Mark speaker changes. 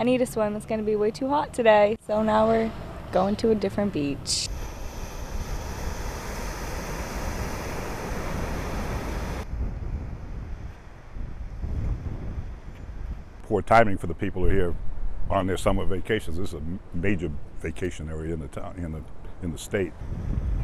Speaker 1: I need to swim. It's going to be way too hot today. So now we're going to a different beach.
Speaker 2: Poor timing for the people who are here on their summer vacations. This is a major vacation area in the town, in the state.